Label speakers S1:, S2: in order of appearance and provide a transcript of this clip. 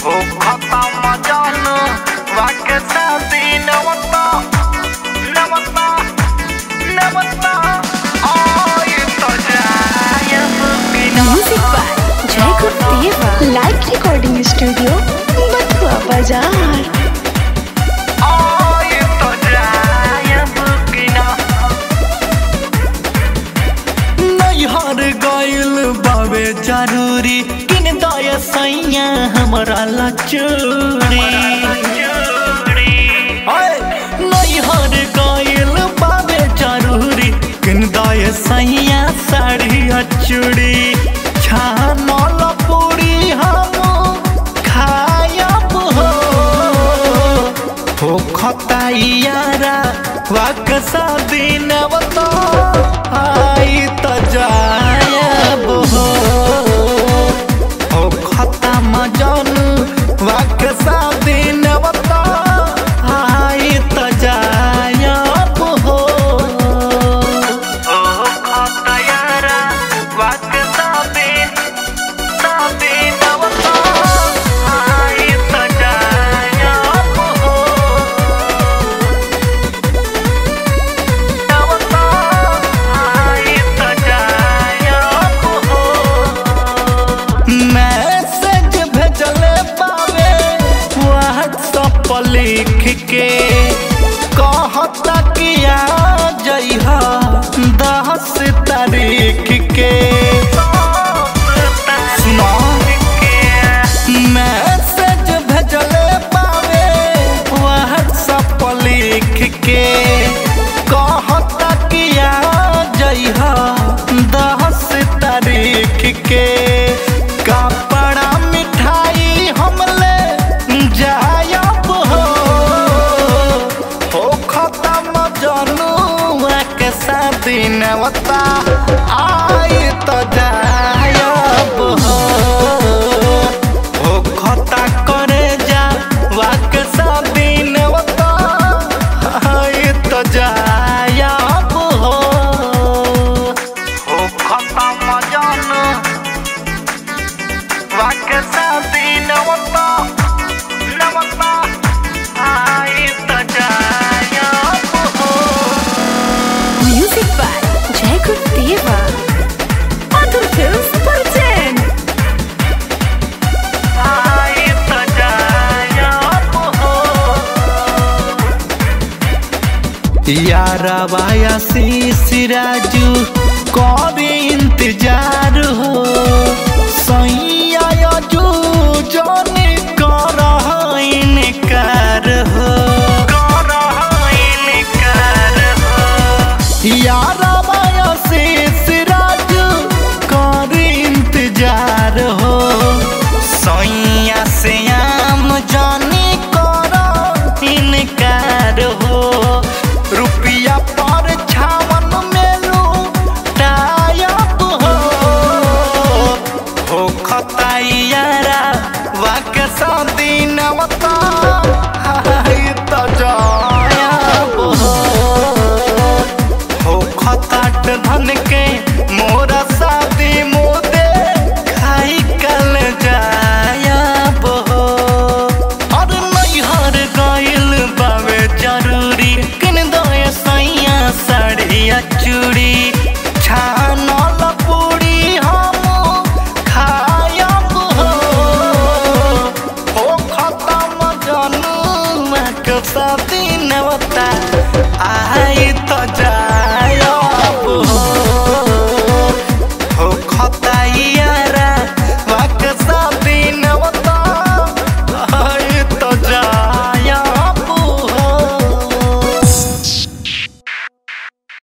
S1: हो खत्म जानू वाके शादी नवता नवता नवता आए तो जाए
S2: म्यूजिक बाय जय गुरुदेवा लाइव रिकॉर्डिंग स्टूडियो बथुआ बाजार।
S1: आए तो जाए बुकिना नैहर गइल बाबे जरूरी किन दया सैया हमरा ला चूड़ी नैहर गइल बाबे जरूरी किन दया सैया साड़ी चूड़ी छानल पूरी हम खायब हो खताइयारा वाक शादी नवता आई त जायब हो खत्म जानू वाक शादी नवता आई त जायब हो खताइयारा वाक शादी नवता आई त जायब हो मैसेज भेजले पावे व्हाट्सएप लिख के कहता कि आ जइहा 10 तारीख के सुनो मैसेज भेजले पावे व्हाट्सएप लिख के कहता कि आ जइहा 10 तारीख के कपड़ा मिठाई हमले जायब हो खत्म जानू के शादी नवता आई त जायब हो खता करे जा वाक शादी नवता आई त जायब हो खत्म जानू वाके शादी नवता नवता आई त जायब हो
S2: म्यूजिक बाय जय गुरुदेवा मधुर फिल्म्स प्रेजेंट।
S1: आई त जायब हो यारा बाया सिराजू कभी इंतजार हो सैया जू जोनी कर इनकार हो यारा बाया सिराजू कर इंतजार हो सैया से आम जानी कर इनकार हो रुपया पर छावन मेलू टायब हो खताइयारा वाक शादी नवता आई त जायब हो खताट धन के मोरा शादी मोदे खाई कल जायब हो और नैहर गइल बावे जरूरी किन दया सैया साड़ी चूड़ी छानल पूरी हम खायब हो खत्म जानू के शादी नवता